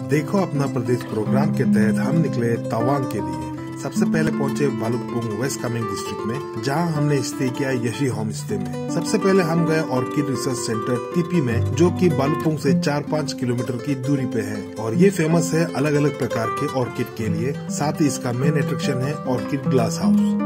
देखो अपना प्रदेश प्रोग्राम के तहत हम निकले तवांग के लिए। सबसे पहले पहुंचे भालुकपोंग वेस्ट कामेंग डिस्ट्रिक्ट में, जहां हमने स्टे किया यशी होम स्टे में। सबसे पहले हम गए ऑर्किड रिसर्च सेंटर टीपी में, जो कि भालुकपोंग से 4-5 किलोमीटर की दूरी पे है और ये फेमस है अलग अलग प्रकार के ऑर्किड के लिए। साथ ही इसका मेन अट्रैक्शन है orchid glass house.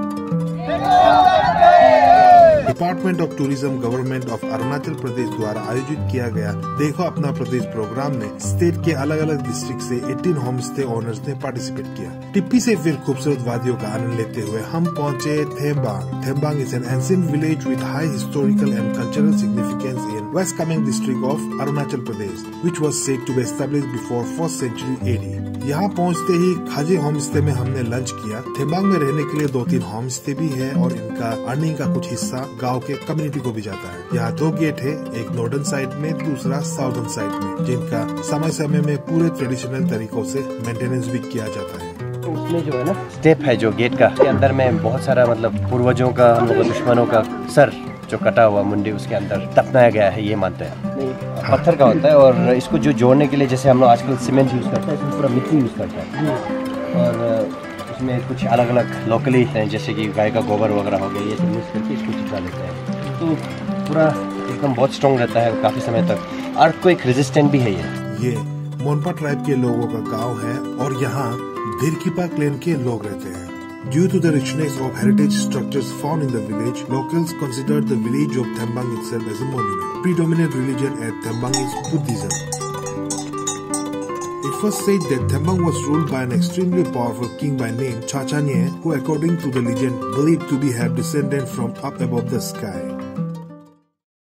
Department of tourism government of Arunachal Pradesh द्वारा आयोजित किया गया देखो अपना प्रदेश प्रोग्राम में स्टेट के अलग अलग डिस्ट्रिक्ट से 18 होम स्टे ओनर्स ने पार्टिसिपेट किया। टिप्पी से फिर खूबसूरत वादियों का आनंद लेते हुए हम पहुंचे Thembang. Thembang is an ancient village with high historical and cultural significance in west Kameng district of Arunachal Pradesh, which was said to be established before 1st century AD। यहाँ पहुँचते ही खाजे होम स्टे में हमने लंच किया। थेम्बांग में रहने के लिए 2-3 होम स्टे भी है और इनका अर्निंग का कुछ हिस्सा गांव के कम्युनिटी को भी जाता है। यहाँ 2 गेट है, एक नॉर्दर्न साइड में, दूसरा साउदर्न साइड में, जिनका समय समय में पूरे ट्रेडिशनल तरीकों से मेंटेनेंस भी किया जाता है। उसमें जो है ना स्टेप है जो गेट का, के अंदर में बहुत सारा मतलब पूर्वजों का, हम लोगों दुश्मनों का सर जो कटा हुआ मुंडी उसके अंदर दफनाया गया है, ये मानते हैं। पत्थर का होता है और इसको जो जोड़ने के लिए जैसे हम लोग आजकल सीमेंट यूज़ करते हैं, इसमें पूरा मिट्टी यूज़ करता है और उसमें कुछ अलग अलग लोकली हैं, जैसे कि गाय का गोबर वगैरह हो गया, ये सब यूज़ करके इसको चिपका देते हैं। तो पूरा एकदम बहुत स्ट्रॉन्ग रहता है काफ़ी समय तक। अर्थक्वेक रेजिस्टेंट भी है ये मोनपा ट्राइब के लोगों का गांव है और यहाँ भिरकिपा क्लेन के लोग रहते हैं। Due to the richness of heritage structures found in the village, locals consider the village of Thembang itself as a monument. Predominant religion at Thembang is Buddhism. It was said that Thembang was ruled by an extremely powerful king by name Chachanye, who according to the legend believed to be have descended from up above the sky.